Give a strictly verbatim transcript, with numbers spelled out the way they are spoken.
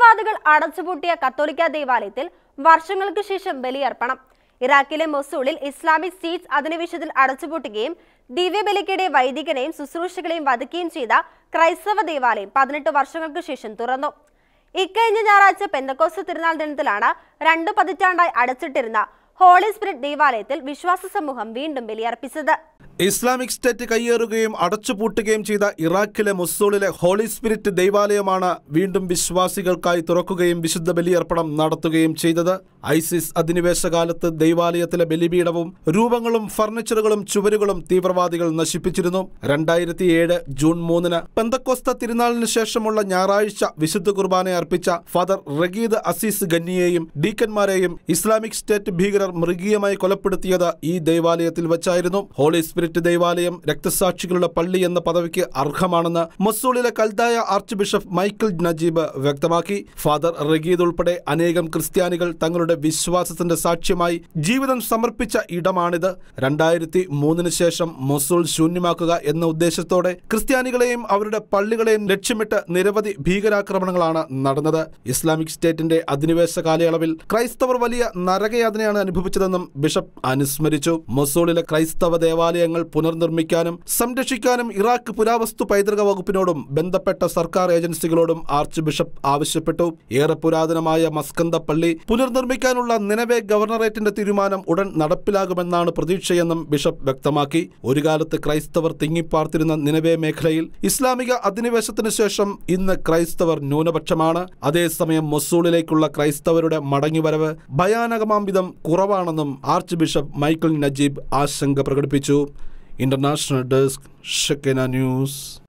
തീവ്രവാദികൾ അടച്ചുപൂട്ടിയ കത്തോലിക്ക ദേവാലയത്തിൽ വർഷങ്ങൾക്ക് ശേഷം ബലിയർപ്പണം. ഇറാഖിലെ മൊസൂളിൽ ഇസ്ലാമിക് സ്റ്റേറ്റ് അധിനിവേശത്തിൽ അടച്ചുപൂട്ടുകയും ദിവ്യബലിക്കിടെ വൈദികനെയും ശുശ്രൂഷകളെയും വധിക്കുകയും ചെയ്ത ക്രൈസ്തവ ദേവാലയം പതിനെട്ട് വർഷങ്ങൾക്ക് ശേഷം തുറന്നു. ഇക്കഴിഞ്ഞ ഞായറാഴ്ച പെന്തക്കോസ്ത് തിരുനാൾ ദിനത്തിലാണ് രണ്ടു പതിറ്റാണ്ടായി അടച്ചിട്ടിരുന്ന ഹോളി സ്പിരിറ്റ് ദേവാലയത്തിൽ വിശ്വാസ സമൂഹം വീണ്ടും ബലിയർപ്പിച്ചത്. ഇസ്ലാമിക് സ്റ്റേറ്റ് കയ്യേറുകയും അടച്ചുപൂട്ടുകയും ചെയ്ത ഇറാഖിലെ മൊസൂളിലെ ഹോളി സ്പിരിറ്റ് ദേവാലയമാണ് വീണ്ടും വിശ്വാസികൾക്കായി തുറക്കുകയും വിശുദ്ധ ബലിയർപ്പണം നടത്തുകയും ചെയ്തത്. ഐസിസ് അധിനിവേശ കാലത്ത് ദേവാലയത്തിലെ ബലിപീഠവും രൂപങ്ങളും ഫർണിച്ചറുകളും ചുവരുകളും തീവ്രവാദികൾ നശിപ്പിച്ചിരുന്നു. രണ്ടായിരത്തി ഏഴ് ജൂൺ മൂന്നിന് പെന്തക്കോസ്ത തിരുനാളിന് ശേഷമുള്ള ഞായറാഴ്ച വിശുദ്ധ കുർബാന അർപ്പിച്ച ഫാദർ റഗീദ് അസീസ് ഗന്നിയെയും ഡീക്കന്മാരെയും ഇസ്ലാമിക് സ്റ്റേറ്റ് ഭീകരർ മൃഗീയമായി കൊലപ്പെടുത്തിയത് ഈ ദേവാലയത്തിൽ വെച്ചായിരുന്നു. ഹോളി സ്പിരിറ്റ് ദേവാലയം രക്തസാക്ഷികളുടെ പള്ളി എന്ന പദവിക്ക് അർഹമാണെന്ന് മൊസൂളിലെ കൽദായ ആർച്ച് ബിഷപ്പ് മൈക്കിൾ നജീബ് വ്യക്തമാക്കി. ഫാദർ റഗീദ് ഉൾപ്പെടെ അനേകം ക്രിസ്ത്യാനികൾ തങ്ങളുടെ വിശ്വാസത്തിന്റെ സാക്ഷ്യമായി ജീവിതം സമർപ്പിച്ച ഇടമാണിത്. രണ്ടായിരത്തി മൂന്നിന് ശേഷം മൊസൂൾ ശൂന്യമാക്കുക എന്ന ഉദ്ദേശത്തോടെ ക്രിസ്ത്യാനികളെയും അവരുടെ പള്ളികളെയും ലക്ഷ്യമിട്ട് നിരവധി ഭീകരാക്രമണങ്ങളാണ് നടന്നത്. ഇസ്ലാമിക് സ്റ്റേറ്റിന്റെ അധിനിവേശ കാലയളവിൽ ക്രൈസ്തവർ വലിയ നരകയാതനയാണ് അനുഭവിച്ചതെന്നും ബിഷപ്പ് അനുസ്മരിച്ചു. മൊസൂളിലെ ക്രൈസ്തവ ദേവാലയങ്ങൾ പുനർനിർമ്മിക്കാനും സംരക്ഷിക്കാനും ഇറാഖ് പുരാവസ്തു പൈതൃക വകുപ്പിനോടും ബന്ധപ്പെട്ട സർക്കാർ ഏജൻസികളോടും ആർച്ച് ബിഷപ്പ് ആവശ്യപ്പെട്ടു. ഏറെ പുരാതനമായ മസ്കന്ദ പള്ളി പുനർനിർമ്മിക്കാനുള്ള നിനവേ ഗവർണറേറ്റിന്റെ തീരുമാനം ഉടൻ നടപ്പിലാകുമെന്നാണ് പ്രതീക്ഷയെന്നും ബിഷപ്പ് വ്യക്തമാക്കി. ഒരു കാലത്ത് ക്രൈസ്തവർ തിങ്ങിപ്പാർത്തിരുന്ന നിനവേ മേഖലയിൽ ഇസ്ലാമിക അധിനിവേശത്തിന് ശേഷം ഇന്ന് ക്രൈസ്തവർ ന്യൂനപക്ഷമാണ്. അതേസമയം മൊസൂളിലേക്കുള്ള ക്രൈസ്തവരുടെ മടങ്ങിവരവ് ഭയാനകമാം വിധം കുറവാണെന്നും ആർച്ച് ബിഷപ്പ് മൈക്കിൾ നജീബ് ആശങ്ക പ്രകടിപ്പിച്ചു. International desk Shekinah news.